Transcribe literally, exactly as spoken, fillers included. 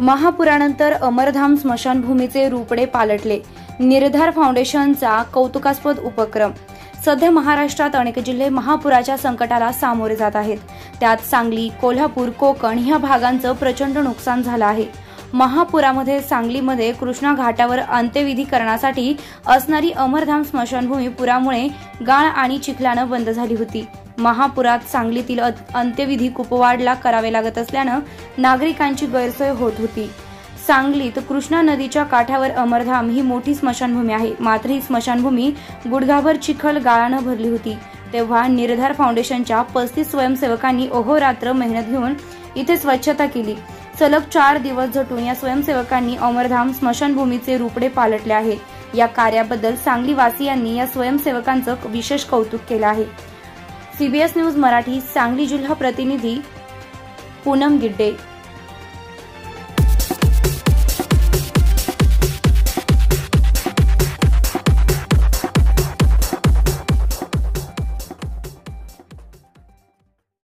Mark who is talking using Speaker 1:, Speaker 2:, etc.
Speaker 1: महापुरानंतर अमरधाम स्मशानभूमीचे रूपडे पालटले. निर्धार फाउंडेशनचा कौतुकास्पद उपक्रम. सध्या महाराष्ट्रात अनेक जिल्हे महापुराच्या संकटाला सामोरे जात आहेत. त्यात सांगली, कोल्हापूर, कोकण ह्या भागांचं प्रचंड नुकसान झालं आहे. महापुरामध्ये सांगलीमध्ये कृष्णा घाटावर अंत्यविधी करण्यासाठी असणारी अमरधाम स्मशानभूमी पुरामुळे गाळ आणि चिखलानं बंद झाली होती. महापुरात सांगलीतील अंत्यविधी कुपवाडला करावे लागत असल्यानं नागरिकांची गैरसोय होत होती. सांगलीत कृष्णा नदीच्या काठावर अमरधाम ही मोठी स्मशानभूमी आहे. मात्र ही स्मशानभूमी गुडघाभर चिखल गाळानं भरली होती. तेव्हा निर्धार फाउंडेशनच्या पस्तीस स्वयंसेवकांनी अहोरात्र मेहनत घेऊन इथे स्वच्छता केली. सलग चार दिवस झटून या स्वयंसेवकांनी अमरधाम स्मशानभूमीचे रूपडे पालटले आहे. या कार्याबद्दल सांगली वासियांनी या स्वयंसेवकांचं विशेष कौतुक केलं आहे. सीबीएस न्यूज मराठी सांगली जिल्हा प्रतिनिधी पूनम गिड्डे.